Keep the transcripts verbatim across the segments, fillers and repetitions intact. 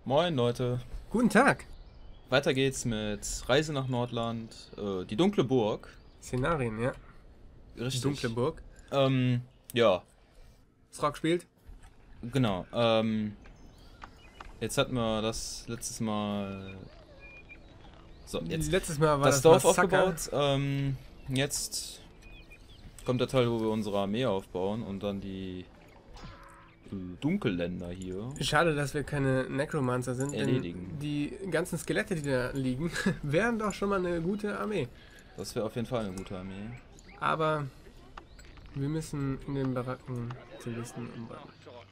Moin Leute, Guten Tag. weiter geht's mit Reise nach Nordland, äh, die dunkle Burg. Szenarien, ja. Richtig. Dunkle Burg. Ähm, ja, Das Rock spielt. genau. Ähm, jetzt hatten wir das letztes Mal. So, jetzt. Letztes Mal war Das das, Dorf Massaker. aufgebaut. Ähm, jetzt kommt der Teil, wo wir unsere Armee aufbauen und dann die äh, Dunkelländer hier. Schade, dass wir keine Necromancer sind, Erledigen. denn die ganzen Skelette, die da liegen, wären doch schon mal eine gute Armee. Das wäre auf jeden Fall eine gute Armee. Aber wir müssen in den Baracken Zivilisten umbauen.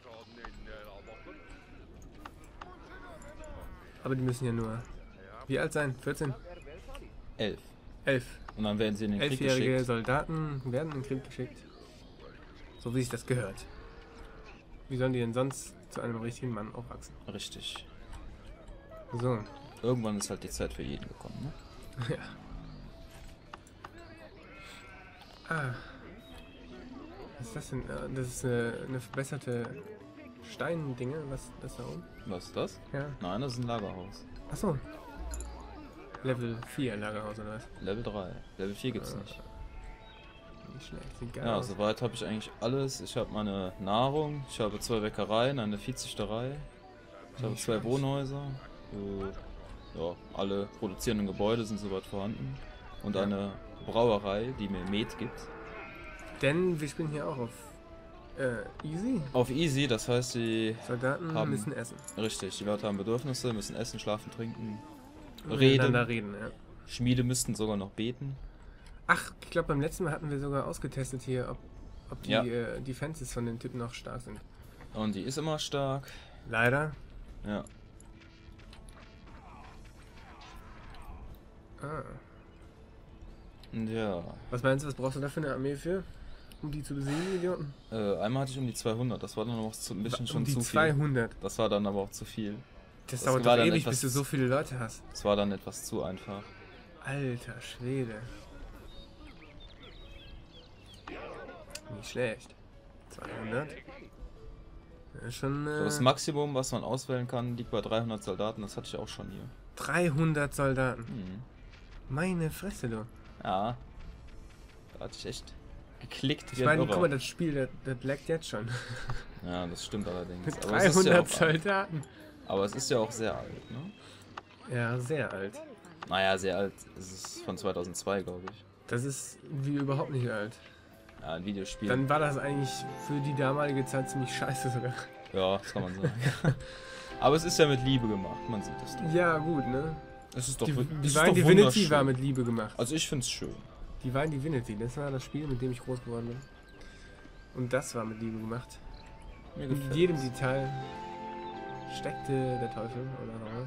Aber die müssen ja nur wie alt sein? vierzehn? Elf. elf. Und dann werden sie in den Krieg Elfjährige geschickt. Soldaten werden in den Krieg geschickt. So wie sich das gehört. Wie sollen die denn sonst zu einem richtigen Mann aufwachsen? Richtig. So. Irgendwann ist halt die Zeit für jeden gekommen, ne? Ja. Ah. Was ist das denn? Ah, das ist eine, eine verbesserte Steindinge. Was ist das da oben? Was ist das? Ja. Nein, das ist ein Lagerhaus. Achso. Level vier Lagerhaus oder was? Level drei. Level vier gibt's Ah. nicht. Nicht schlecht. Sieht geil Ja, aus. soweit habe ich eigentlich alles. Ich habe meine Nahrung, ich habe zwei Bäckereien, eine Viehzüchterei, ich habe Nicht zwei schlecht. Wohnhäuser. Äh, ja, alle produzierenden Gebäude sind soweit vorhanden. Und Ja. eine Brauerei, die mir Met gibt. Denn wir spielen hier auch auf äh, Easy. Auf easy, das heißt, die Soldaten Haben- müssen essen. richtig, die Leute haben Bedürfnisse, müssen essen, schlafen, trinken, Miteinander reden. reden, ja. Schmiede müssten sogar noch beten. Ach, ich glaube beim letzten Mal hatten wir sogar ausgetestet hier, ob, ob die Ja. äh, Defenses von den Typen noch stark sind. Und die ist immer stark. Leider. Ja. Ah. Und ja. Was meinst du, was brauchst du da für eine Armee für? Um die zu besiegen, die Idioten? Äh, einmal hatte ich um die zweihundert, das war dann noch zu, ein bisschen um schon die zu viel. zweihundert. Das war dann aber auch zu viel. Das, Das dauert war doch dann ewig, etwas- bis du so viele Leute hast. Das war dann etwas zu einfach. Alter Schwede. Nicht schlecht. zweihundert. Ja, schon So, das äh, Maximum, was man auswählen kann, liegt bei dreihundert Soldaten. Das hatte ich auch schon hier. dreihundert Soldaten. Hm. Meine Fresse, du. Ja. Da hatte ich echt geklickt Ich wie ein meine, Irrer. guck mal, das Spiel, das, das laggt jetzt schon. Ja, das stimmt allerdings. Mit Aber es, ist ja dreihundert auch, Soldaten. aber es ist ja auch sehr alt, ne? Ja, sehr alt. Naja, sehr alt. Es ist von zweitausendzwei, glaube ich. Das ist wie überhaupt nicht alt. Ja, ein Videospiel. Dann war das eigentlich für die damalige Zeit ziemlich scheiße sogar. Ja, das kann man sagen. Aber es ist ja mit Liebe gemacht, man sieht es doch. Ja, gut, ne? Es ist doch, Die, es die ist Divine doch Divinity wunderschön. war mit Liebe gemacht. Also ich find's schön. Divine Divinity, das war das Spiel, mit dem ich groß geworden bin. Und das war mit Liebe gemacht. Mir In gefällt jedem es. Detail steckte der Teufel oder so.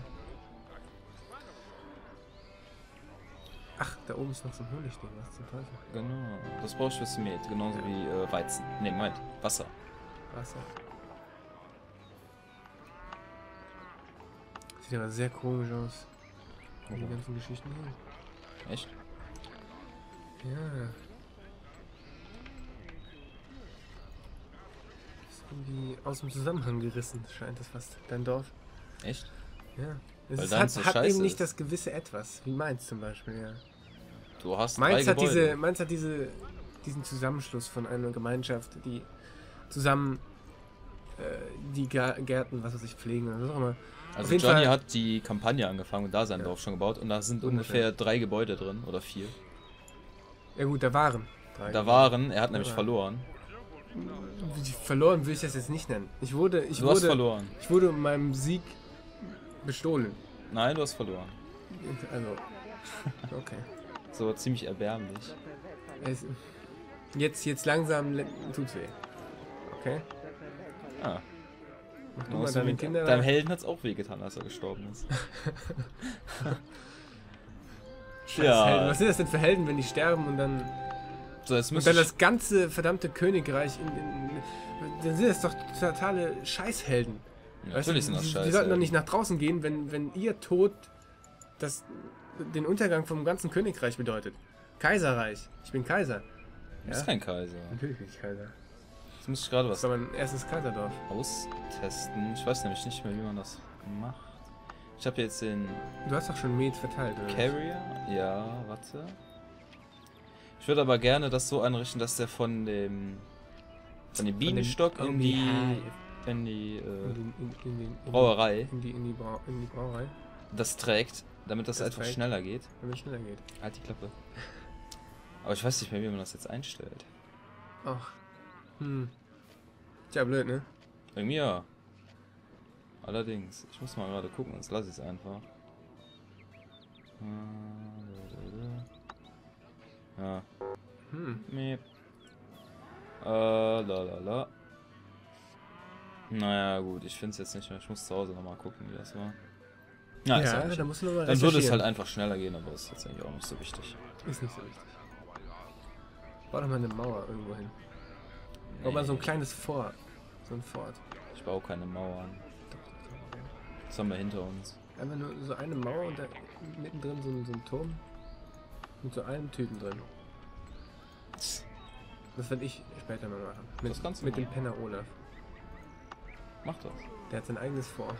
Ach, da oben ist noch so ein Honigding, was zum Teufel? Genau, das brauchst du fürs Met, genauso wie äh, Weizen. Ne, Moment, Wasser. Wasser. Sieht aber sehr komisch aus. Die Warum? ganzen Geschichten hier. Echt? Ja. Ist irgendwie aus dem Zusammenhang gerissen, scheint das fast. Dein Dorf. Echt? Ja. Es Weil ist, deins hat, so hat scheiße eben nicht ist. das gewisse Etwas, wie Mainz zum Beispiel, ja. Du hast Mainz drei hat, Gebäude. diese, Mainz hat diese, diesen Zusammenschluss von einer Gemeinschaft, die zusammen äh, die Ga- Gärten, was weiß ich, pflegen oder was auch immer. Auf Also jeden Johnny Fall- hat die Kampagne angefangen und da sein Ja. Dorf schon gebaut und da sind Ungefähr. ungefähr drei Gebäude drin oder vier. Ja gut, da waren. drei. Da waren, er hat nämlich Ja. verloren. Verloren will ich das jetzt nicht nennen. Ich wurde, ich Du hast wurde, verloren. ich wurde um meinem Sieg bestohlen. Nein, du hast verloren. Also, okay. So ziemlich erbärmlich. Es, jetzt, jetzt langsam le- tut's weh. Okay? Ah, Mach du genau mal so deine wie- Kinder deinem da. Helden hat's auch wehgetan, als er gestorben ist. Scheiß Ja. Helden. Was sind das denn für Helden, wenn die sterben und dann So, jetzt und müsste dann ich... das ganze verdammte Königreich in, in, in dann sind das doch totale Scheißhelden. Weißt du, Natürlich sind das die, scheiße. die sollten doch nicht nach draußen gehen, wenn, wenn ihr Tod das, den Untergang vom ganzen Königreich bedeutet. Kaiserreich. Ich bin Kaiser. Du bist Ja? kein Kaiser. Natürlich bin ich Kaiser. Jetzt muss ich gerade Das was ist aber mein erstes Kaiserdorf. austesten. Ich weiß nämlich nicht mehr, wie man das macht. Ich habe jetzt den Du hast doch schon Met verteilt, oder? Carrier. Ja, warte. Ich würde aber gerne das so einrichten, dass der von dem von dem Bienenstock Von dem- in die Hive. in die äh, In, die- in, in, den- in, Brauerei In die, in, die Brau in die Brauerei, das trägt, damit das, Das einfach trägt. schneller geht. damit es schneller geht. Halt die Klappe. Aber ich weiß nicht mehr, wie man das jetzt einstellt. Ach. Hm. Tja, blöd, ne? Irgendwie ja. Allerdings, ich muss mal gerade gucken, sonst lasse ich es einfach. Ja. Hm. Meep. Äh, la la la. Naja, gut, ich finde es jetzt nicht mehr. Ich muss zu Hause nochmal gucken, wie das war. Ja, ist auch Ja, nicht. da musst du nochmal Dann würde es recherchieren. halt einfach schneller gehen, aber ist jetzt eigentlich auch nicht so wichtig. Ist nicht so wichtig. Bau doch mal eine Mauer irgendwo hin. Bau mal so ein Nee, kleines Fort. So ein Fort. ich baue keine Mauern. Das haben wir hinter uns. Einfach nur so eine Mauer und da mittendrin so, ein- so ein Turm. Mit so einem Typen drin. Das werde ich später mal machen. Mit, Das kannst du mit dem machen. Penner Olaf. Mach das. Der hat sein eigenes Fort.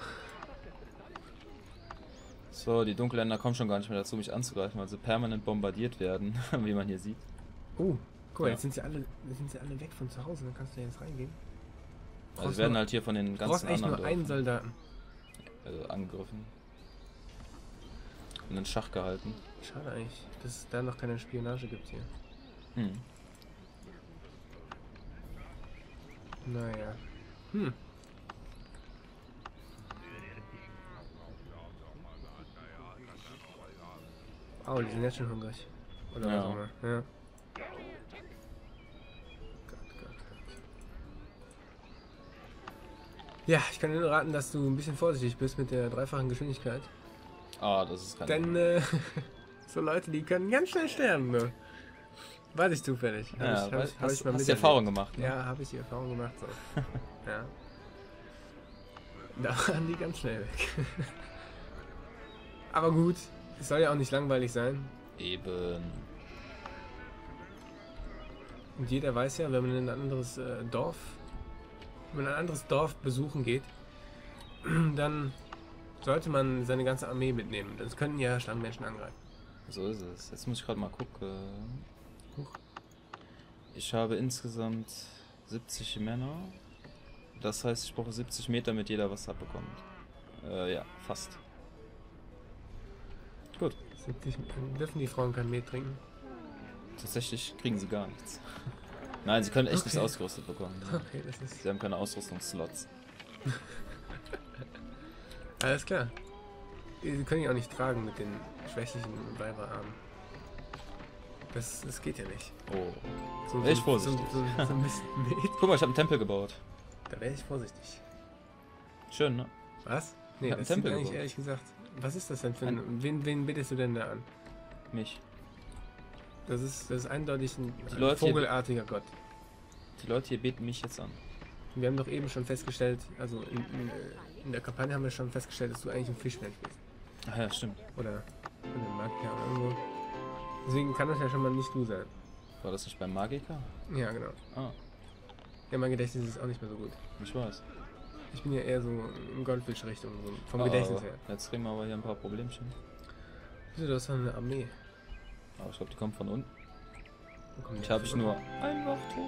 So, die Dunkelländer kommen schon gar nicht mehr dazu, mich anzugreifen, weil sie permanent bombardiert werden, wie man hier sieht. Oh, guck mal, Ja. jetzt sind sie alle, jetzt sind sie alle weg von zu Hause. Dann kannst du ja jetzt reingehen. Also Brauchst sie werden nur- halt hier von den Du brauchst ganzen eigentlich anderen nur einen Dörfern, Soldaten. äh, angegriffen. Und in Schach gehalten. Schade eigentlich, dass es da noch keine Spionage gibt hier. Hm. Naja. Hm. Oh, die sind jetzt schon hungrig. Oder Ja. was auch immer. Ja. Gott, Gott, Gott. Ja, ich kann dir nur raten, dass du ein bisschen vorsichtig bist mit der dreifachen Geschwindigkeit. Ah, das ist kein... Denn äh, so Leute, die können ganz schnell sterben. Ne? Weiß ich zufällig. Hab ja, ich, hab weißt, ich, hab hast, ich mal hast die miterlebt. Erfahrung gemacht, ne? Ja, habe ich die Erfahrung gemacht. So. Ja. Da waren die ganz schnell weg. Aber gut, es soll ja auch nicht langweilig sein. Eben. Und jeder weiß ja, wenn man in ein anderes äh, Dorf, wenn man ein anderes Dorf besuchen geht, dann sollte man seine ganze Armee mitnehmen. Das könnten ja Stammmenschen angreifen. So ist es. Jetzt muss ich gerade mal gucken. Huch. Ich habe insgesamt siebzig Männer. Das heißt, ich brauche siebzig Meter, damit jeder was abbekommt. Äh, ja, fast. Gut. siebzig, dürfen die Frauen kein Mehl trinken? Tatsächlich kriegen sie gar nichts. Nein, sie können echt Okay. nichts ausgerüstet bekommen. Okay, das ist Sie haben keine Ausrüstungsslots. alles klar. Sie können ja auch nicht tragen mit den schwächlichen Weiberarmen. Das, das geht ja nicht. Oh. So, Echt so, vorsichtig. So, so, so ein bisschen Mehl. Guck mal, ich habe einen Tempel gebaut. Da wäre ich vorsichtig. Schön, ne? Was? Nee, Ich hab das einen sieht Tempel eigentlich gebaut. ehrlich gesagt. Was ist das denn für ein. Wen, wen bittest du denn da an? Mich. Das ist, das ist eindeutig ein, Die ein Leute hier- vogelartiger Gott. Die Leute hier beten mich jetzt an. Wir haben doch eben schon festgestellt, also in, in, in der Kampagne haben wir schon festgestellt, dass du eigentlich ein Fischmensch bist. Ach ja, stimmt. Oder ein Magier oder irgendwo. Deswegen kann das ja schon mal nicht du sein. War das nicht beim Magiker? Ja, genau. Ah, Ja, mein Gedächtnis ist auch nicht mehr so gut. ich weiß. Ich bin ja eher so in Goldfisch-Richtung, so vom Ah, Gedächtnis aber her. Jetzt kriegen wir aber hier ein paar Problemchen. Wieso, du hast doch eine Armee. Aber ich glaube, die kommt von unten. Wo kommen die Ich habe denn ich von nur unten? ein Wachturm.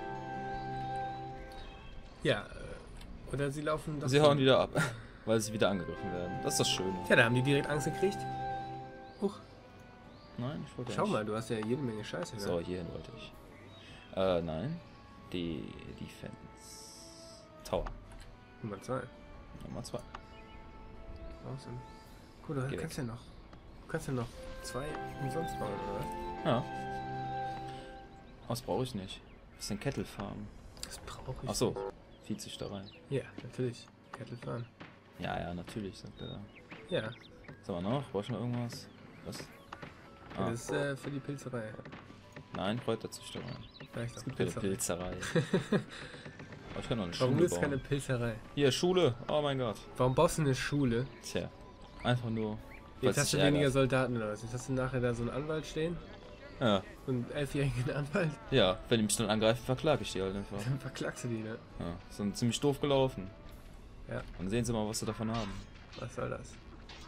Ja, äh, oder sie laufen... doch Sie so- hauen wieder ab, weil sie wieder angegriffen werden. Das ist das Schöne. Tja, da haben die direkt Angst gekriegt. Huch, Nein, ich wollte schau nicht. mal, du hast ja jede Menge Scheiße. So, Ne? hierhin wollte ich. Äh, nein. Die Defense Tower. Nummer zwei. Nummer zwei. Awesome. Cool, du Geh kannst ja noch... Du kannst ja noch zwei umsonst bauen, oder was? Ja. Was brauche ich nicht? Was ist denn Kettle Farm? Das brauche ich Ach so, nicht. Viehzüchterei. Ja, natürlich. Kettle fahren. Ja, ja, natürlich, sagt er da. Ja, Was haben wir noch? Brauche ich noch irgendwas? Was? Ah, das ist äh, für die Pilzerei. nein, Kräuterzüchterei. Vielleicht Es auch gibt keine Pilzerei. Pilzerei. Aber ich kann noch eine Warum Schule ist keine bauen. Pilzerei? Hier, Schule. Oh mein Gott. Warum baust du eine Schule? Tja, einfach nur. Jetzt weil's hast du dich weniger ärgert. Soldaten oder was? Jetzt hast du nachher da so einen Anwalt stehen. Ja, So einen elfjährigen Anwalt. ja, wenn die mich dann angreifen, verklage ich die halt einfach. Dann verklagst du die, ne? Ja, sind ziemlich doof gelaufen. Ja. Dann sehen sie mal, was sie davon haben. Was soll das?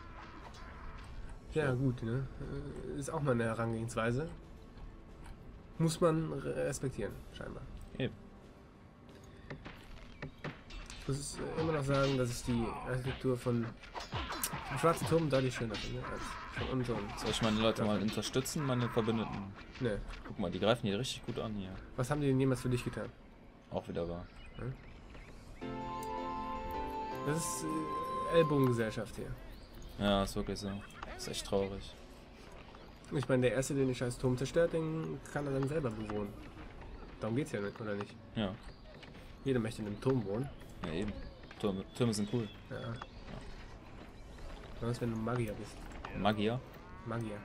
Ja, gut, ne? Äh, Ist auch mal eine Herangehensweise. Muss man respektieren, scheinbar. Eben. Ich muss äh, immer noch sagen, dass ich die Architektur von dem Schwarzen Turm deutlich schöner finde als von unserem. Soll ich meine Leute mal unterstützen, meine Verbündeten? Ne. Guck mal, die greifen hier richtig gut an hier. Was haben die denn jemals für dich getan? Auch wieder wahr. Das ist äh, Ellbogengesellschaft hier. Ja, ist wirklich so. Ist echt traurig. Ich meine, der Erste, der den scheiß Turm zerstört, den kann er dann selber bewohnen. Darum geht's ja nicht, oder nicht? Ja. Jeder möchte in einem Turm wohnen. Ja, eben. Türme, Türme sind cool. Ja. Besonders wenn du Magier bist. Magier? Magier.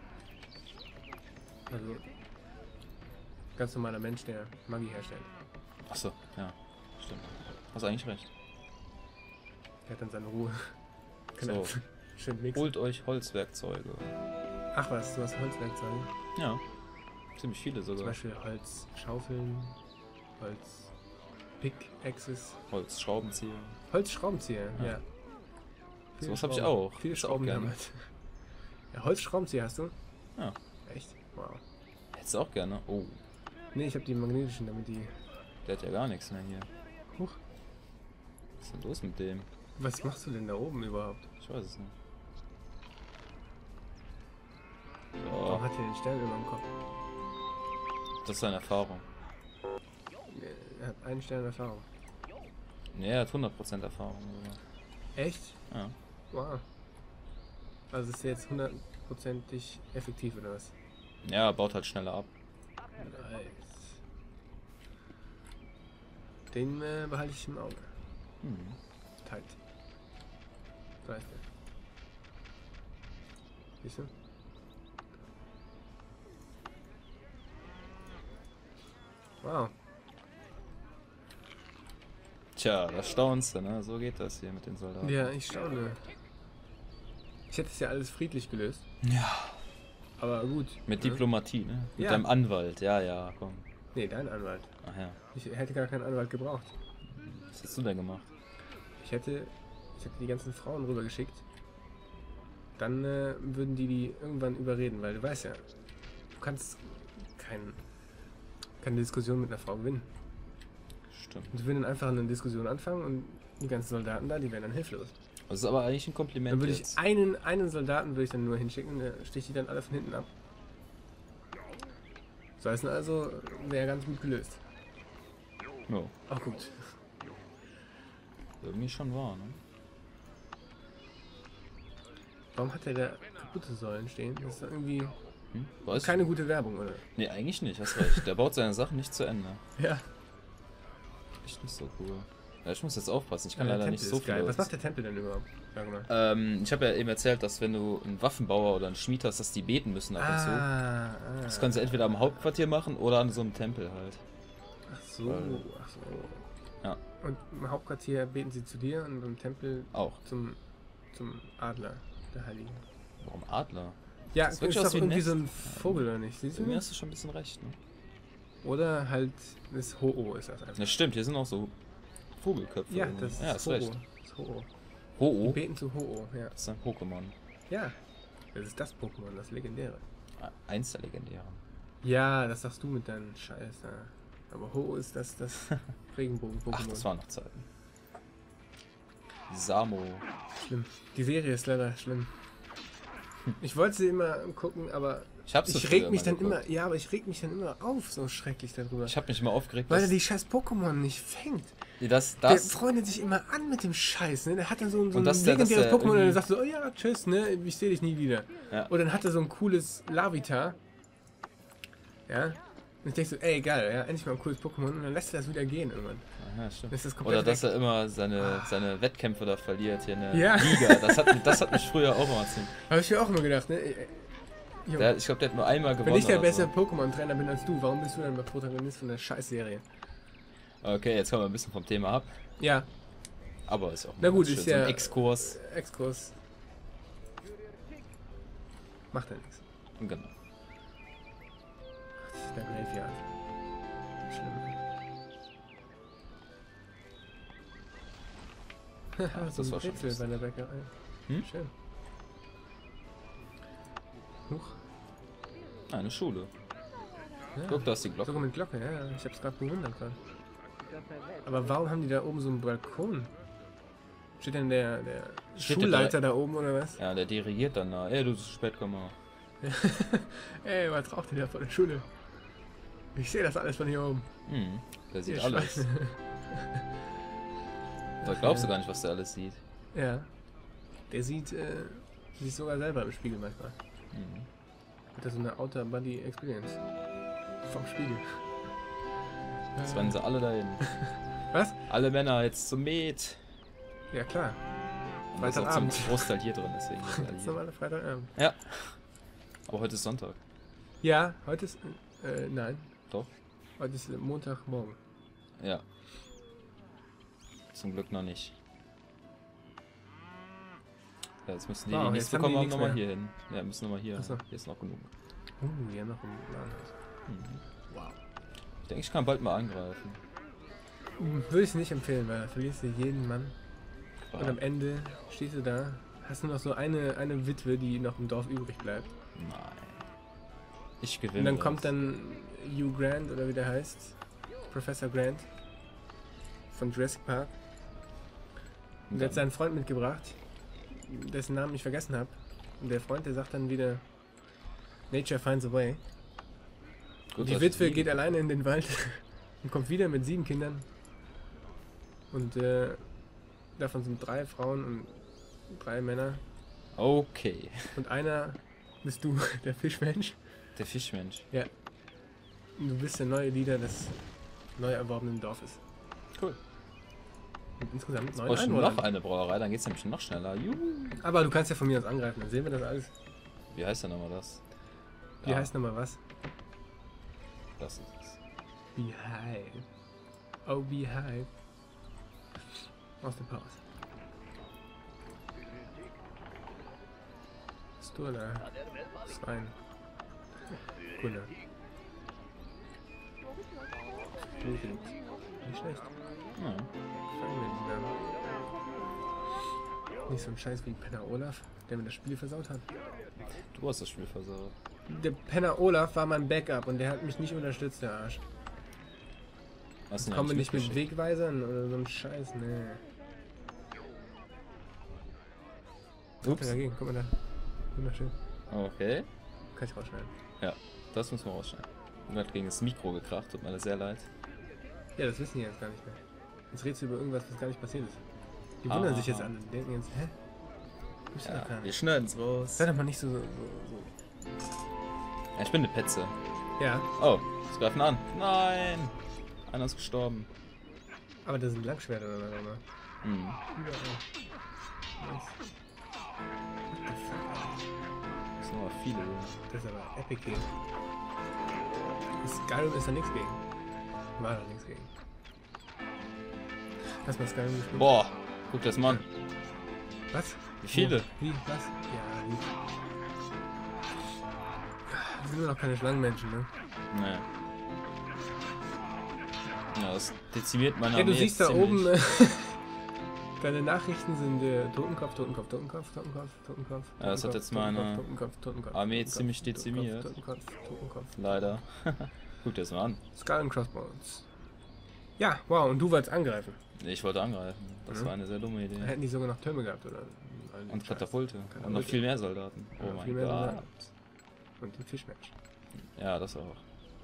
Also ganz normaler Mensch, der Magie herstellt. Achso, ja. Stimmt. Hast eigentlich recht. Der hat dann seine Ruhe. So. Schön mixen. Holt euch Holzwerkzeuge. Ach was, du hast Holzwerkzeuge? Ja. Ziemlich viele Zum sogar. Beispiel Holzschaufeln, Holz Pickaxes, Holzschraubenzieher. Holzschraubenzieher, ja. Ja. Viele Sowas habe ich Schrauben. auch. Viele Ich auch Schrauben gerne. damit. Ja, Holzschraubenzieher hast du? Ja. Echt? Wow. Hättest du auch gerne. Oh, Ne, ich habe die magnetischen, damit die. der hat ja gar nichts mehr hier. Huch. Was ist denn los mit dem? Was machst du denn da oben überhaupt? Ich weiß es nicht. Warum So, hat er den Stern immer im Kopf? das ist seine Erfahrung. Er hat einen Stern Erfahrung. Ne, er hat hundert Prozent Erfahrung. sogar. Echt? Ja. Wow. Also ist der jetzt hundertprozentig effektiv oder was? Ja, er baut halt schneller ab. Nice. Den äh, behalte ich im Auge. Hm. Tight. Da ist der. Siehst du? Wow. Tja, das staunst du, ne? So geht das hier mit den Soldaten. Ja, ich staune. Ich hätte es ja alles friedlich gelöst. Ja. Aber gut. Mit ne? Diplomatie, ne? Mit Ja. deinem Anwalt. Ja, ja, komm. Nee, dein Anwalt. Ach ja. Ich hätte gar keinen Anwalt gebraucht. Was hast du denn gemacht? Ich hätte, ich hätte die ganzen Frauen rübergeschickt. Dann äh, würden die die irgendwann überreden, weil du weißt ja, du kannst kein, keine Diskussion mit einer Frau gewinnen. Stimmt. Und sie würden dann einfach eine Diskussion anfangen und die ganzen Soldaten da, die wären dann hilflos. Das ist aber eigentlich ein Kompliment Dann würde ich jetzt. einen, einen Soldaten würde ich dann nur hinschicken, der sticht die dann alle von hinten ab. So heißt also, wäre ganz gut gelöst. Ja, Auch gut. irgendwie schon wahr, ne? Warum hat der da kaputte Säulen stehen? Das ist doch irgendwie Hm? Weiß keine gute Werbung, oder? Nee, eigentlich nicht, hast recht. Der baut seine Sachen nicht zu Ende. Ja. Echt nicht so cool. Ja, ich muss jetzt aufpassen, ich kann Ja, der leider Tempel nicht so ist geil. viel. Was macht der Tempel denn überhaupt? Sag mal. Ähm, ich habe ja eben erzählt, dass wenn du einen Waffenbauer oder einen Schmied hast, dass die beten müssen ab und zu. Ah, Das können sie entweder am Hauptquartier machen oder an so einem Tempel halt. ach so, Weil- ach so. Ja. Und im Hauptquartier beten sie zu dir und im Tempel Auch. zum, zum Adler, der Heiligen. Warum Adler? Ja, Das ist, ist wirklich doch aus wie ein irgendwie Nest. so ein Vogel, oder nicht? Siehst du? Irgendwie hast du schon ein bisschen recht, ne? Oder halt das Ho-Oh ist das einfach. Ja, stimmt, hier sind auch so Vogelköpfe. Ja, irgendwie. das ist ja, hast Ho-Oh. recht. Das Ho-Oh. Die Ho-Oh? beten zu Ho-Oh, ja. Das ist ein Pokémon. Ja, das ist das Pokémon, das legendäre. Eins der legendären. Ja, das sagst du mit deinen Scheiß da. Aber Ho-Oh ist das, das Regenbogen-Pokémon. Ach, das waren noch Zeiten. Samo. Schlimm. Die Serie ist leider schlimm. Ich wollte sie immer gucken, aber Ich hab's so ich früher reg mich mal dann geguckt. immer, ja, aber ich reg mich dann immer auf, so schrecklich darüber. Ich hab mich immer aufgeregt, Weil er dass die scheiß Pokémon nicht fängt. das, Der das, freundet sich immer an mit dem Scheiß, ne? Der hat dann so, ein- so Und ein dass der- dass legendäres der Pokémon und er irgendwie- sagt so, oh ja, tschüss, ne? Ich sehe dich nie wieder. Ja. Und dann hat er so ein cooles Larvitar. Ja? Und ich denk so, ey, geil, ja, endlich mal ein cooles Pokémon. Und dann lässt er das wieder gehen irgendwann. Aha, stimmt. Das ist komplett Oder dass weg. er immer seine, seine Wettkämpfe da verliert hier in der Ja. Liga. Das hat, mich- das hat mich früher auch immer ziemlich. Habe ich mir auch immer gedacht, ne? Ey, ey, Junge, Der, ich glaube, der hat nur einmal gewonnen. wenn ich der oder bessere so. Pokémon-Trainer bin als du, warum bist du dann der Protagonist von der Scheißserie? Okay, jetzt kommen wir ein bisschen vom Thema ab. Ja, Aber ist auch Na gut, schön, ist so ja- ein Exkurs. Exkurs. Macht ja nichts. Genau. Das ist der Graveyard. Schlimm. das so ein war schon Rätsel lustig. bei der Bäckerei. Hm? Schön. Huch. Ah, eine Schule. Ja. Guck, da ist die Glocke. Sogar mit Glocke, ja, ja. Ich hab's gerade bewundert gerade. Aber warum haben die da oben so einen Balkon? Steht denn der, der Steht Schulleiter der da oben oder was? Ja, der dirigiert dann da. Ey, du bist zu spät, komm mal. Ey, was raucht ihr da vor der Schule? Ich sehe das alles von hier oben. Hm, der sieht Ihr alles. Schweine. Da glaubst du gar nicht, was der alles sieht. Ja. Der sieht äh, sich sogar selber im Spiegel manchmal. Hm. Hat er so eine Outer Body Experience. Vom Spiegel. Jetzt rennen sie alle dahin. Was? Alle Männer jetzt zum Met. Ja klar. Das ist auch Freitagabend. zum Großteil hier drin, deswegen. sind alle Das ist hier. normale Freitagabend. Ja. Aber heute ist Sonntag. Ja, heute ist. Äh, nein. Doch? Heute ist äh, Montagmorgen. Ja. Zum Glück noch nicht. Ja, jetzt müssen die, Wow, die nichts jetzt haben die bekommen haben, nichts nochmal mehr. hier hin. Ja, müssen nochmal hier. Ach so. Hier ist noch genug. Uh, wir haben noch ein Ladenhaus. Mhm. Wow. Ich denke, ich kann bald mal angreifen. Würde ich nicht empfehlen, weil da verlierst du jeden Mann. Ah, Und am Ende stehst du da, hast nur noch so eine, eine Witwe, die noch im Dorf übrig bleibt. nein. Ich gewinne. Und dann das. kommt dann Hugh Grant, oder wie der heißt, Professor Grant von Jurassic Park. Und der hat seinen Freund mitgebracht, dessen Namen ich vergessen habe. Und der Freund, der sagt dann wieder, Nature finds a way. Gut, Die dass Witwe ich- geht alleine in den Wald und kommt wieder mit sieben Kindern. Und äh, davon sind drei Frauen und drei Männer. Okay. Und einer bist du, der Fischmensch. Der Fischmensch. Ja. Und du bist der neue Leader des neu erworbenen Dorfes. Cool. Und insgesamt neun Oh, schon Einwohner. noch eine Brauerei, dann geht's nämlich noch schneller. Juhu. Aber du kannst ja von mir aus angreifen, dann sehen wir das alles. Wie heißt denn nochmal das? Wie Ah, heißt nochmal was? Das ist es. Beehive. Oh, Beehive. Aus der Pause. Bist du da? Schwein. Kunde. Nicht schlecht. Ja. Fangen wir den Namen. Nicht so ein Scheiß wie Penner Olaf, der mir das Spiel versaut hat. Du hast das Spiel versaut. Der Penner Olaf war mein Backup und der hat mich nicht unterstützt, der Arsch. Hast du ihn Kommen wir eigentlich nicht mit mitgeschickt? Wegweisern oder so ein Scheiß, nee. Guck Ups. dagegen, guck mal da. Wunderschön. Okay. Kann ich rausschneiden. Das müssen wir rausschneiden. Und hat gegen das Mikro gekracht, tut mir das sehr leid. Ja, das wissen die jetzt gar nicht mehr. Jetzt redest du über irgendwas, was gar nicht passiert ist. Die wundern Ah. sich jetzt alle. Die denken jetzt, hä? Gibt's ja, doch gar Ja, wir nicht. schneiden's raus. Sei doch mal nicht so, so, so. Ja, ich bin eine Petze. Ja, Oh, sie greifen an. Nein! Einer ist gestorben. aber das sind Langschwerter oder was auch immer. Hm. Überall. Nice. What the fuck? Das sind aber viele. Das ist aber Epic Game. Skyrim ist da nichts gegen. War da nichts gegen. Hast du mal Skyrim gespielt? Boah, guck das mal an. Was? Wie viele? Wo? Wie? Was? Ja, wie? Wir sind nur noch keine Schlangenmenschen, ne? Nee. Ja, das dezimiert meine Ja, du Armee siehst jetzt da ziemlich. oben, äh, deine Nachrichten sind äh, Totenkopf, Totenkopf, Totenkopf, Totenkopf, Totenkopf. Ja, das hat Totenkopf, jetzt meine Totenkopf, Totenkopf, Totenkopf, Armee Totenkopf, ziemlich Totenkopf, dezimiert. Totenkopf, Totenkopf. Leider. Guck dir das mal an. Skull and Crossbones. Ja, wow, und du wolltest angreifen. Ich wollte angreifen. Das Mhm. war eine sehr dumme Da Idee. hätten die sogar noch Türme gehabt, oder? Und Katapulte. Und noch Katapulte. viel mehr Soldaten. Oh Ja, mein viel mehr Gott. Soldaten. Und den Fischmensch. Ja, das auch.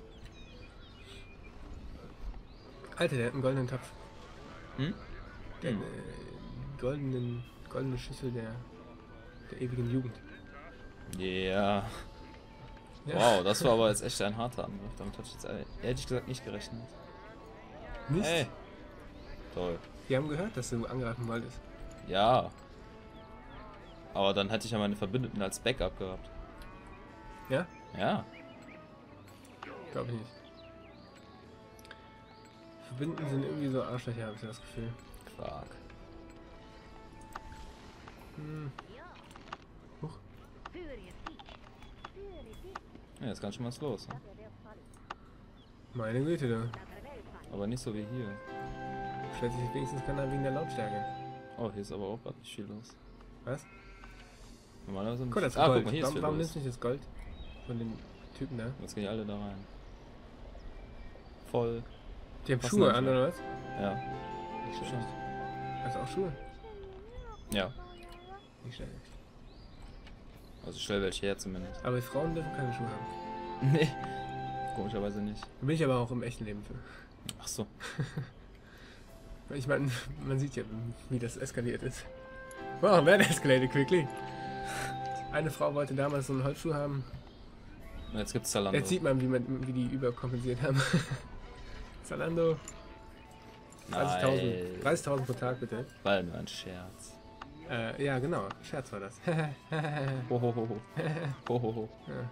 Alter, der hat einen goldenen Topf. Hm? Der Hm. hat eine goldenen, goldene Schüssel der, der ewigen Jugend. Yeah. Ja. Wow, das war aber jetzt echt ein harter Angriff. Damit hatte ich jetzt ehrlich gesagt nicht gerechnet. Nicht? Hey. Toll. Die haben gehört, dass du angreifen wolltest. Ja. Aber dann hätte ich ja meine Verbündeten als Backup gehabt. Ja? Ja. Glaube ich nicht. Verbinden sind irgendwie so Arschlöcher, habe ich das Gefühl. Quark. Hm. Huch. Ja, jetzt kann schon was los. Ne? Meine Güte, du. Aber nicht so wie hier. Stellt sich wenigstens keiner wegen der Lautstärke. Oh, hier ist aber auch gerade nicht viel los. Was? Normalerweise nicht. Guck, das ist Ah, Gold. guck mal, hier ist warum viel warum los. nimmst du nicht das Gold? Von den Typen da. Jetzt gehen die alle da rein. Voll. Die haben Passen Schuhe nicht an, mehr. oder was? Ja. Nicht schlecht. Hast du auch Schuhe? Ja. Nicht schlecht. Also stell welche her zumindest. Aber Frauen dürfen keine Schuhe haben. Nee. Komischerweise nicht. Da bin ich aber auch im echten Leben für. Ach so. Ich meine, man sieht ja, wie das eskaliert ist. Wow, that escalated quickly. Eine Frau wollte damals so einen Holzschuh haben. Und jetzt gibt's Zalando. Jetzt sieht man, wie, man, wie die überkompensiert haben. Zalando. dreißigtausend. Nein. dreißigtausend pro Tag, bitte. War nur ein Scherz. Äh, ja, genau. Scherz war das. Ho, ho, ho, ho. Ho, ho, ho. Ja.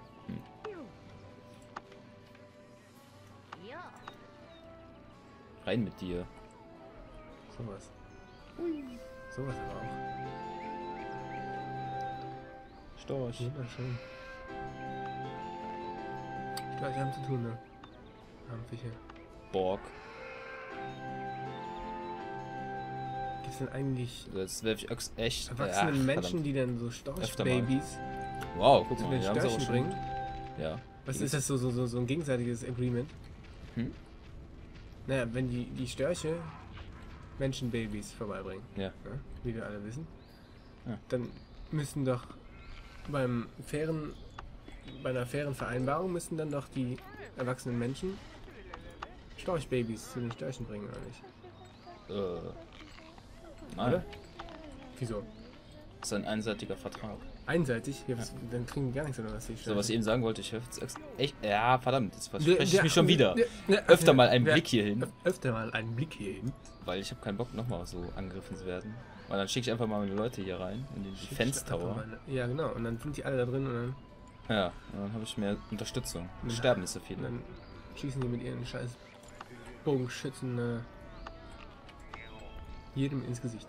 Rein mit dir. Sowas. Sowas aber auch. Storch. Wunderschön. Störche haben zu tun, ne? Haben Fische. Borg. Gibt es denn eigentlich Also jetzt werf ich Ochs echt. erwachsene Ach, Menschen, verdammt. die dann so Öfter mal. Storchbabys Wow, guck zu mal, den die haben sie Störchen auch schon. bringen? Ja. Was Die ist das so, so, so, so ein gegenseitiges Agreement? Hm? Naja, wenn die, die Störche Menschenbabys vorbeibringen, Ja. ne? Wie wir alle wissen, Ja. dann müssen doch beim fairen, bei einer fairen Vereinbarung müssen dann doch die erwachsenen Menschen Storchbabys zu den Störchen bringen, oder nicht? Äh. Nein. Oder? Wieso? Das ist ein einseitiger Vertrag. Einseitig? Ja, was, dann kriegen die gar nichts, oder was? Die So, was ich eben sagen wollte, ich helfe jetzt ex- echt. Ja, verdammt, jetzt Der- verspreche ich der- mich schon wieder. der- der- Öfter mal einen der- Blick hier hin, Öf- Öfter mal einen Blick hier hin. weil ich habe keinen Bock nochmal so angegriffen zu werden. Und dann schicke ich einfach mal meine Leute hier rein, in den Defense Tower. Ja, genau. Und dann sind die alle da drin und dann, Ja, und dann habe ich mehr Unterstützung. Es Ja. sterben nicht so und viele. dann schießen die mit ihren scheiß Bogenschützen äh, jedem ins Gesicht.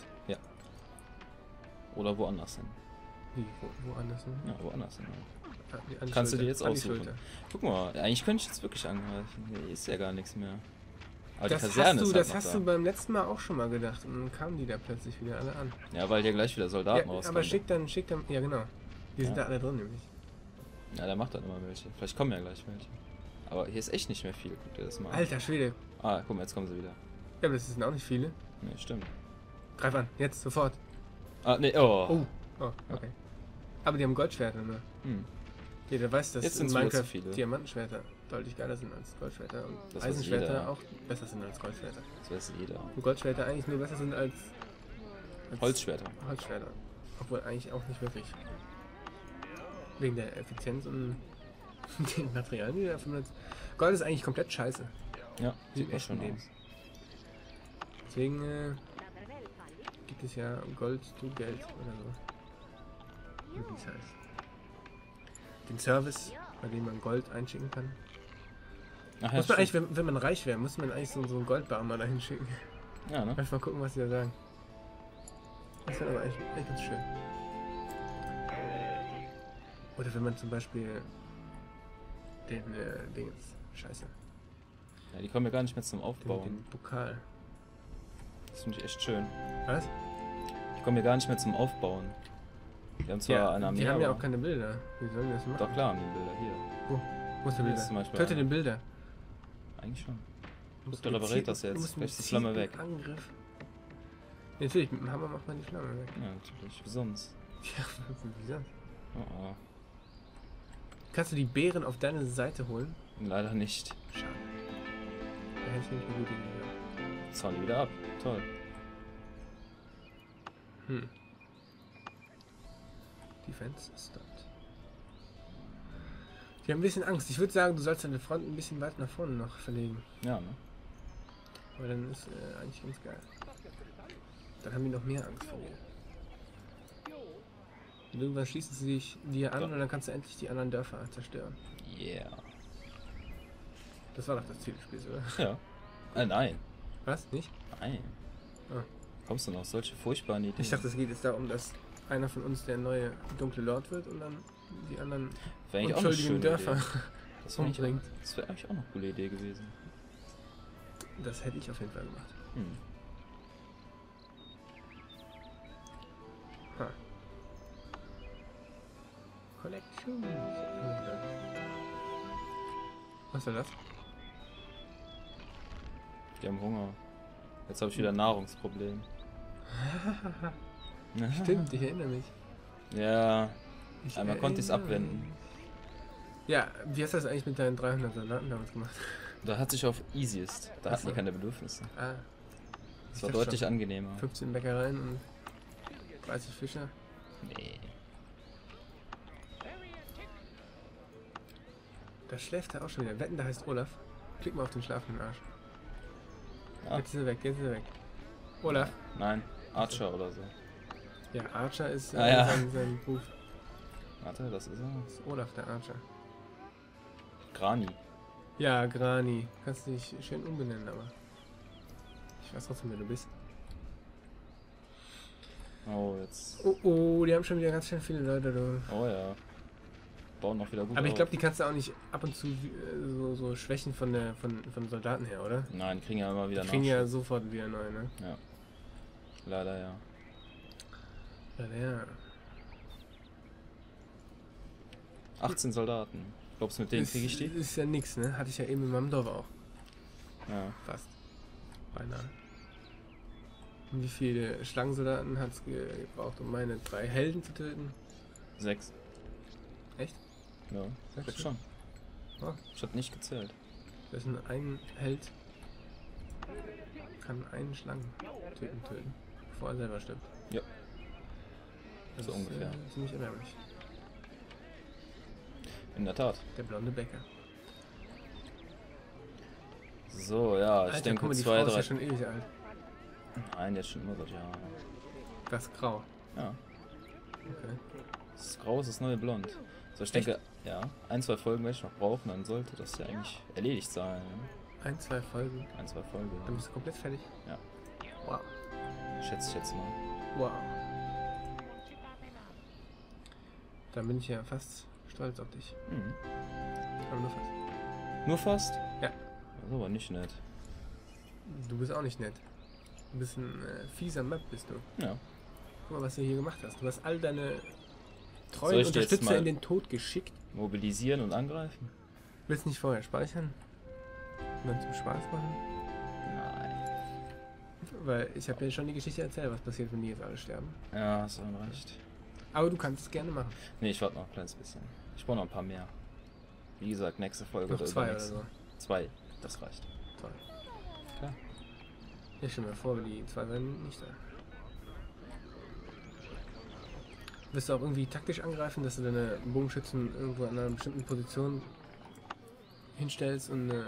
Oder woanders hin. Wie? Wo, woanders hin? Ja, woanders hin. Ah, die- an die Kannst du Schulter, dir jetzt an die aussuchen. Schulter. Guck mal, eigentlich könnte ich jetzt wirklich angreifen. Hier ist ja gar nichts mehr. Aber Das die hast Kaserne du, ist das halt hast noch du da. beim letzten Mal auch schon mal gedacht. Und dann kamen die da plötzlich wieder alle an. Ja, weil hier gleich wieder Soldaten Ja, rauskommen. aber schick dann, schick dann, ja genau. Die sind Ja. da alle drin nämlich. Ja, der macht dann immer welche. Vielleicht kommen ja gleich welche. Aber hier ist echt nicht mehr viel. Guck dir das mal an. Alter Schwede. Ah, guck mal, jetzt kommen sie wieder. Ja, aber das sind auch nicht viele. Nee, stimmt. Greif an, jetzt, sofort. Ah, nee, oh. Oh, oh, okay. Aber die haben Goldschwerter, ne? Hm. Jeder weiß, dass Jetzt in sind's wieder zu Minecraft viele. Diamantenschwerter deutlich geiler sind als Goldschwerter und Das weiß Eisenschwerter jeder. auch besser sind als Goldschwerter. Das weiß jeder. Und Goldschwerter eigentlich nur besser sind als, als Holzschwerter. Holzschwerter. Obwohl eigentlich auch nicht wirklich. Wegen der Effizienz und den Materialien, die da verwendet. Gold ist eigentlich komplett scheiße. Ja, sieht Im auch echten schon Leben. aus. Deswegen äh, gibt es ja Gold zu Geld oder so. Wie es heißt. Den Service, bei dem man Gold einschicken kann. Ach ja, Muss man stimmt. eigentlich, wenn, wenn man reich wäre, muss man eigentlich so, so einen Goldbarmer dahin schicken. Ja, ne? Einfach mal gucken, was die da sagen. Das wäre aber eigentlich, eigentlich ganz schön. Oder wenn man zum Beispiel den äh, Dingens, scheiße, Ja, die kommen ja gar nicht mehr zum den, Aufbauen. den Pokal. Das finde ich echt schön. Was? Die kommen ja gar nicht mehr zum Aufbauen. Die haben zwar eine Armee, die haben ja aber- auch keine Bilder. Wie sollen die das machen? Doch klar haben die Bilder hier. Wo ist der Hier ist Bilder? zum Beispiel Töte einer. den Bilder. Eigentlich schon. Du musst der mit repariert Ziel- das jetzt. du musst Vielleicht mit ist die Flamme gezielten weg. Angriff. Ja, natürlich, mit dem Hammer macht man die Flamme weg. Ja, natürlich. Wie sonst? Ja, wie sonst? Oh, oh. Kannst du die Bären auf deine Seite holen? Leider nicht. Schade. Da hätte ich nicht eine gute Idee. Jetzt fahren die wieder ab. Toll. Hm. Defense Start. Die haben ein bisschen Angst. Ich würde sagen, du sollst deine Front ein bisschen weit nach vorne noch verlegen. Ja, ne? Aber dann ist äh, eigentlich ganz geil. Dann haben die noch mehr Angst vor dir. Und irgendwann schließen sie sich dir an Ja. und dann kannst du endlich die anderen Dörfer zerstören. Yeah. Das war doch das Ziel des Spiels, oder? Ja. Äh, nein. Was? Nicht? Nein. Ah. Kommst du noch auf solche furchtbaren Ideen? Ich dachte, es geht jetzt darum, dass einer von uns der neue dunkle Lord wird und dann die anderen Wäre eigentlich auch eine unschuldigen schöne Dörfer Idee. Das wäre eigentlich, umbringt. das wär eigentlich auch eine coole Idee gewesen. Das hätte ich auf jeden Fall gemacht. Hm. Ha. Collections. Was soll das? Die haben Hunger. Jetzt habe ich wieder ein Nahrungsproblem. Stimmt, ich erinnere mich. Ja, Ich einmal konnte ich es erinnere abwenden. mich. Ja, wie hast du das eigentlich mit deinen dreihundert Soldaten damals gemacht? Da hat sich auf Easiest. Da Ach hatten so. die keine Bedürfnisse. Ah, Das ich war dachte deutlich schon. angenehmer. fünfzehn Bäckereien und dreißig Fischer. Nee. Da schläft er auch schon wieder. Wetten, da heißt Olaf. Klick mal auf den schlafenden Arsch. Ah, Jetzt ist er weg, jetzt ist er weg. Olaf. nein, Archer oder so. Ja, Archer ist äh, Ah, ja. sein, sein Beruf. Warte, das ist er. Das ist Olaf, der Archer. Grani. Ja, Grani. Kannst dich schön umbenennen, aber ich weiß trotzdem, wer du bist. Oh, jetzt. Oh, oh, die haben schon wieder ganz schön viele Leute, du. Oh ja. Bauen noch wieder gut Aber ich auf. glaube, die kannst du auch nicht ab und zu äh, so, so schwächen von der von, von Soldaten her, oder? Nein, die kriegen ja immer wieder Die kriegen ja Nachschub. sofort wieder neu, ne? Ja. Leider ja. Ja, ja. achtzehn Soldaten. Glaubst du, mit denen Ist, kriege ich die? ist ja nix, ne? Hatte ich ja eben in meinem Dorf auch. Ja. Fast. Beinahe. Und wie viele Schlangensoldaten hat es gebraucht, um meine drei Helden zu töten? Sechs. Echt? Ja, Sechs glaub Stück? schon. Oh, Ich hab nicht gezählt. das ist ein Held. Kann einen Schlangen töten, töten. Bevor er selber stirbt. Ja. Das So ist ungefähr. Äh, ziemlich erbärmlich. In der Tat. Der blonde Bäcker. So, ja, ich Alter, denke guck mal, die zwei, Frau ist drei. ja schon ewig alt. Nein, jetzt schon immer seit Jahren. Das ist grau. Ja. Okay. Das Grau ist das neue Blond. So, ich denke, ja, ein, zwei Folgen werde ich noch brauchen, dann sollte das ja eigentlich erledigt sein. Ne? Ein, zwei Folgen. Ein, zwei Folgen. Dann bist du komplett fertig. Ja. Wow. Schätze ich jetzt mal. Wow. Dann bin ich ja fast stolz auf dich. Mhm. Aber nur fast. Nur fast? Ja. Das ist aber nicht nett. Du bist auch nicht nett. Du bist ein äh, fieser Map, bist du. Ja. Guck mal, was du hier gemacht hast. Du hast all deine Soll treuen ich dir jetzt Unterstützer mal- in den Tod geschickt. Mobilisieren und angreifen? Willst du nicht vorher speichern? Und dann zum Spaß machen? Nein. Weil ich habe ja schon die Geschichte erzählt, was passiert, wenn die jetzt alle sterben. Ja, hast du recht. Aber du kannst es gerne machen. Nee, ich warte noch ein kleines bisschen. Ich brauche noch ein paar mehr. Wie gesagt, nächste Folge Noch oder zwei oder übernächste. so. Zwei, das reicht. Toll. Klar. Ja, stell mir vor, die zwei werden nicht da. Wirst du auch irgendwie taktisch angreifen, dass du deine Bogenschützen irgendwo an einer bestimmten Position hinstellst und äh,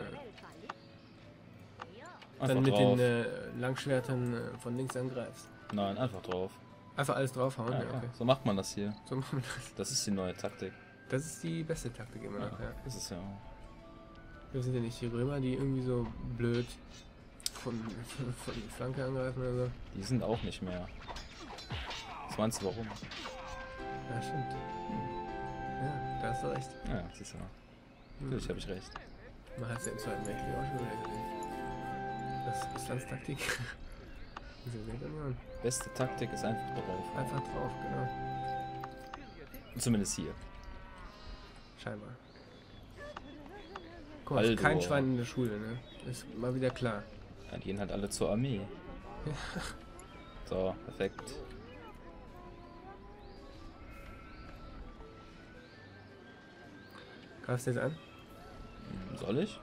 Einfach dann mit drauf. den äh, Langschwertern äh, von links angreifst? Nein, einfach drauf. Einfach alles draufhauen? Ja, Ja, klar. okay. So macht man das hier. So machen wir das. Das ist die neue Taktik. Das ist die beste Taktik immer noch, ja. Das ist ja auch. Wir sind ja nicht die Römer, die irgendwie so blöd von, von, von der Flanke angreifen oder so. Die sind auch nicht mehr. Was meinst du warum? Ja, stimmt. Ja, da hast du recht. Ja, siehst du mal. Hm. Natürlich habe ich recht. Man hat es ja im Zweiten Weltkrieg auch schon wieder gesehen. Das ist Russlands-Taktik. Die Sowjetunion. Beste Taktik ist einfach drauf. Einfach drauf, genau. Zumindest hier. Scheinbar. Guck mal, ist Aldo. kein Schwein in der Schule, ne? Ist mal wieder klar. Ja, die gehen halt alle zur Armee. So, perfekt. Greifst du jetzt an? Hm, Soll ich?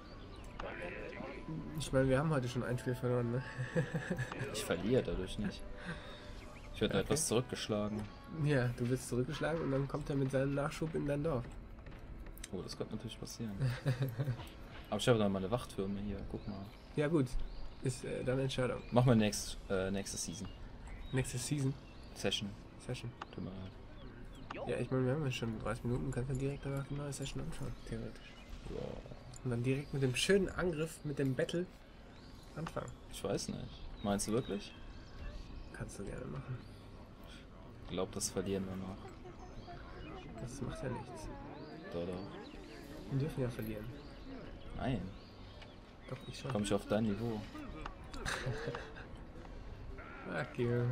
Ich meine, wir haben heute schon ein Spiel verloren, ne? Ich verliere dadurch nicht. Ich werde nur Okay. etwas zurückgeschlagen. Ja, du wirst zurückgeschlagen und dann kommt er mit seinem Nachschub in dein Dorf. Oh, das könnte natürlich passieren. Aber ich habe da meine Wachtürme hier, guck mal. Ja gut, ist äh, deine Entscheidung. Machen wir next, äh, nächste Season. Nächste Season, Session. Session. Tut mir leid. Ja, ich meine, wir haben ja schon dreißig Minuten, kannst du direkt danach die neue Session anschauen, theoretisch. Ja, Und dann direkt mit dem schönen Angriff, mit dem Battle anfangen. ich weiß nicht. Meinst du wirklich? Kannst du gerne machen. Ich glaube, das verlieren wir noch. Das macht ja nichts. Doch, doch. Wir dürfen ja verlieren. Nein, Doch, ich schon. komm ich auf dein Niveau. Fuck you.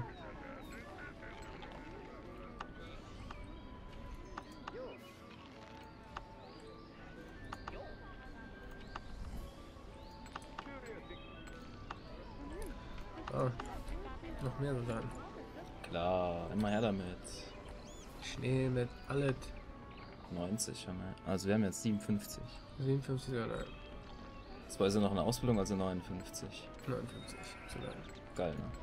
Noch mehr Soldaten. Klar, immer her damit. Schnee mit alles. neunzig haben wir. Also wir haben jetzt siebenundfünfzig. siebenundfünfzig Soldaten. Zwei sind noch in der Ausbildung, also neunundfünfzig. neunundfünfzig Soldaten. Geil, ne?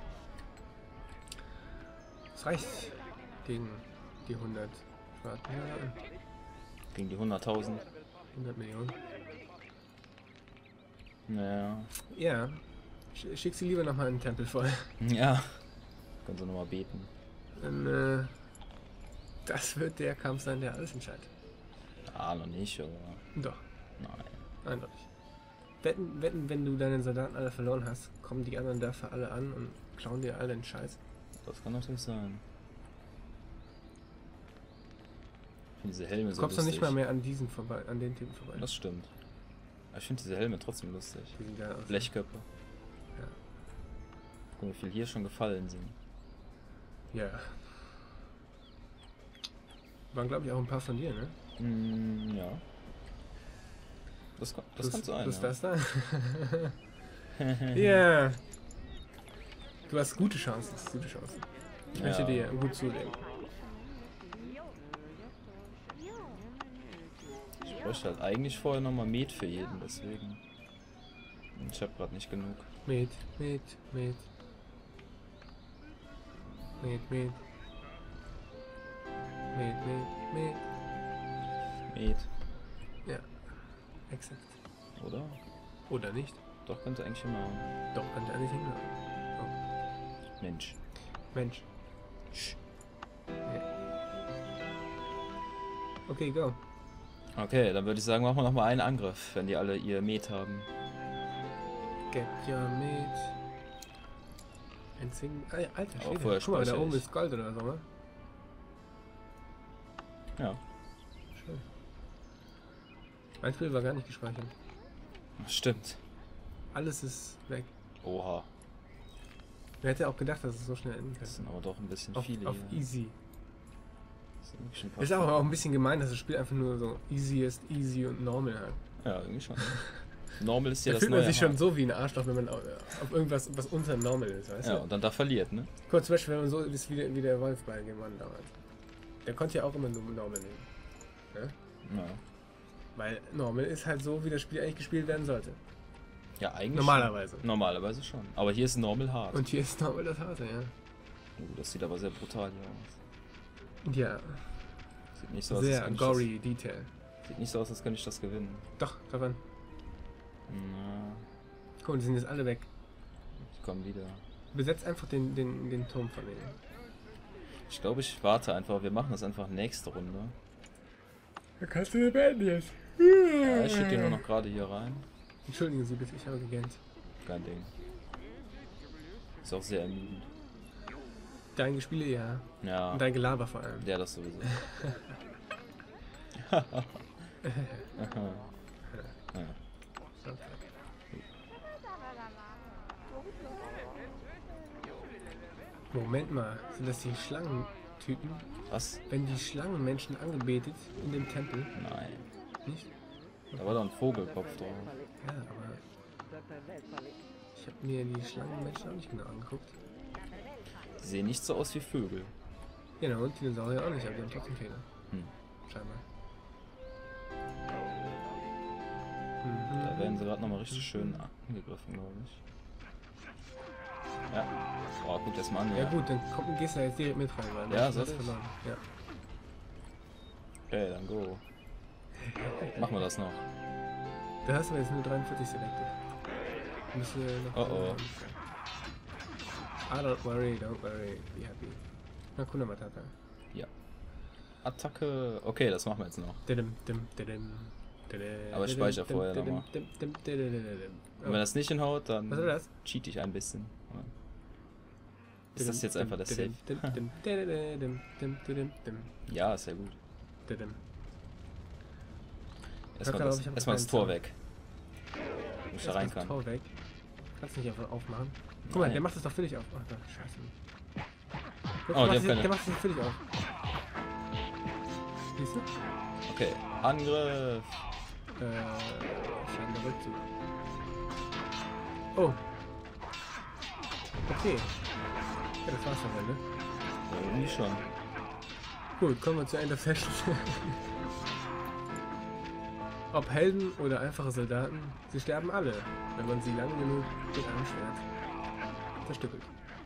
Das reicht gegen die hundert Soldaten. Gegen die hunderttausend. hundert Millionen. Naja. Ja. Sch schick sie lieber nochmal in den Tempel voll. Ja. Können sie nochmal beten. Dann, äh, das wird der Kampf sein, der alles entscheidet. Ah, noch nicht, aber. Doch, Nein. eindeutig. Wetten, wetten, wenn du deine Soldaten alle verloren hast, kommen die anderen Dörfer alle an und klauen dir all den Scheiß. Das kann natürlich sein. Ich finde diese Helme Du so kommst doch lustig. nicht mal mehr an diesen vorbei, an den Typen vorbei. Das stimmt. Aber ich finde diese Helme trotzdem lustig. Die sind geil aus. Blechköpfe. Ja. Guck mal, wie viel hier schon gefallen sind. Ja. Waren, glaube ich, auch ein paar von dir, ne? Mm, ja. Das, kann- das Plus- kann sein. plus Ja. das da. Ja. Du hast gute Chancen, gute Chancen. Ich möchte Ja. dir gut zulegen. Ich bräuchte halt eigentlich vorher nochmal Met für jeden, deswegen. Ich habe gerade nicht genug. Met, met, met. Met, met. Met, met, met. Met, Ja, exakt. oder? Oder nicht? Doch, könnte eigentlich immer. Doch, könnte eigentlich hinhauen. Mensch. Mensch. Sch. Ja. Okay, go. Okay, dann würde ich sagen, machen wir nochmal einen Angriff, wenn die alle ihr Met haben. Get your meat. Ein Sing. Ah, ja, alter Aber Schwede. vorher Guck mal, da speichere oben ich. ist Gold oder so, ne? Ja. Schön. Mein Spiel war gar nicht gespeichert. Stimmt. Alles ist weg. Oha. Wer hätte auch gedacht, dass es so schnell enden Das kann? sind aber doch ein bisschen Auf, viele auf hier. easy. Das sind wirklich ein paar Ist aber viele. auch ein bisschen gemein, dass das Spiel einfach nur so easy ist, easy und normal hat. Ja, irgendwie schon. Normal ist ja Da das fühlt man neue sich schon Hard. so wie ein Arschloch, wenn man auf, auf irgendwas, was unter normal ist, weißt Ja, du? und dann da verliert, ne? Guck, zum Beispiel, wenn man so ist wie der, wie der Wolf bei Game One damals. Der konnte ja auch immer nur normal nehmen. Ja? Ja. Weil normal ist halt so, wie das Spiel eigentlich gespielt werden sollte. Ja, eigentlich. Normalerweise. Schon. Normalerweise schon. Aber hier ist normal hart. Und hier ist normal das Harte, ja. Uh, das sieht aber sehr brutal hier aus. Ja, Sieht nicht so aus, als sehr könnte gory Detail. ich das, sieht nicht so aus, als könnte ich das gewinnen. Doch, davon. Na, Guck mal, die sind jetzt alle weg. ich komme wieder. Besetzt einfach den, den, den Turm von denen. Ich glaube, ich warte einfach. Wir machen das einfach nächste Runde. Da kannst du beenden jetzt. Ja, ich schicke den nur noch gerade hier rein. Entschuldigen Sie bitte, ich habe gegähnt. Kein Ding. Ist auch sehr ermüdend. Dein Gespiele, ja. Ja, Und dein Gelaber vor allem. der das sowieso. Ja. Moment mal, sind das die Schlangentypen? Was? Wenn die Schlangenmenschen angebetet in dem Tempel? Nein. Nicht? Da war doch ein Vogelkopf drauf. Ja, aber ich habe mir die Schlangenmenschen auch nicht genau angeguckt. Die sehen nicht so aus wie Vögel. Genau, und Dinosaurier auch nicht, aber die haben trotzdem Fehler. Hm. Scheinbar. Da werden sie gerade nochmal richtig schön angegriffen, glaube ich. Ja. Boah, guck das mal an, Ja, ja. gut, dann komm, gehst du jetzt direkt mit rein, weil Ja, du soll hast ich? verloren. Ja. Okay, dann go. Machen wir das noch. Da hast du jetzt nur dreiundvierzig selected. Müsste noch. Oh, oh. Ah, don't worry, don't worry, be happy. Hakuna Matata. Ja. Attacke. Okay, das machen wir jetzt noch. Didim, dim, didim, didim, Aber ich didim, speichere dim, vorher didim, nochmal. dim, dim, didim, didim, didim. Und wenn das nicht hinhaut, dann Was soll das? cheat ich ein bisschen. Ist Didim, das jetzt dim, einfach der didim, Safe? dim, dim, didim, dim, dim, didim, dim, Ja, ist ja gut. didim. Erstmal glaub, das, ich hab erstmal das keinen Tor Sound. weg. Wo ich da Erst rein das kann. Tor weg. Kannst du nicht einfach aufmachen? Guck mal, Nein. der macht das doch für dich auf. Ach, doch, scheiße. Guck, Oh, der, die macht haben das, keine- der macht das für dich auf. Siehst du? Okay, Angriff. Äh, scheinbar Rückzug. Oh. Okay. Ja, das war's dann, ne? Ja, irgendwie schon. Gut, kommen wir zu End of Session. Ob Helden oder einfache Soldaten, sie sterben alle, wenn man sie lange genug mit einem Schwert zerstückelt.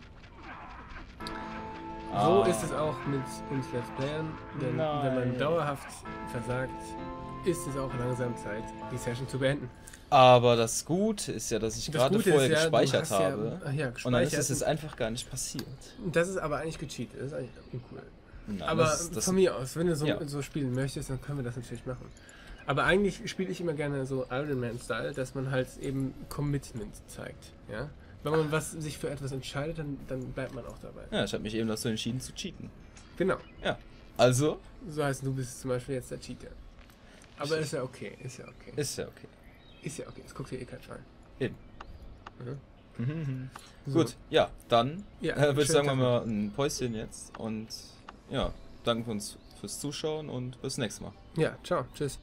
Ah. So ist es auch mit uns Let's Playern, denn Nein. wenn man dauerhaft versagt, ist es auch langsam Zeit, die Session zu beenden. Aber das Gute ist ja, dass ich Das gerade Gute vorher ist ja, du gespeichert hast ja- habe. ach ja, und dann ist gespeichert. es jetzt einfach gar nicht passiert. Das ist aber eigentlich gecheatet, das ist eigentlich uncool. Nein, Aber das, das, von mir aus, wenn du so, ja. so spielen möchtest, dann können wir das natürlich machen. Aber eigentlich spiele ich immer gerne so Iron Man-Style, dass man halt eben Commitment zeigt. Ja? Wenn man was, sich für etwas entscheidet, dann, dann bleibt man auch dabei. Ja, ich habe mich eben dazu entschieden zu cheaten. Genau. Ja. Also, So heißt, du bist zum Beispiel jetzt der Cheater. Aber ist ja okay, ist ja okay. ist ja okay. Ist ja okay, das guckt dir eh kein Schwein. Eben. Mhm. Mhm. So. Gut, ja, dann Ja, äh, würde ich schönen sagen, wir Tag mal ein Päuschen jetzt und ja, danken wir uns fürs Zuschauen und bis nächstes Mal. Ja, ciao, tschüss.